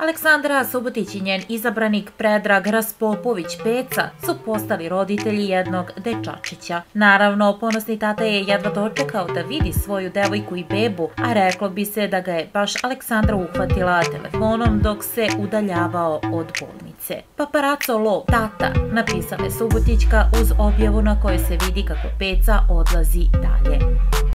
Aleksandra Subotić i njen izabranik Predrag Raspopović Peca su postali roditelji jednog dečačića. Naravno, ponosni tata je jedva dočekao da vidi svoju devojku i bebu, a reklo bi se da ga je baš Aleksandra uhvatila telefonom dok se udaljavao od bolnice. Paparazzo lov, tata, napisala je Subotićka uz objavu na kojoj se vidi kako Peca odlazi dalje.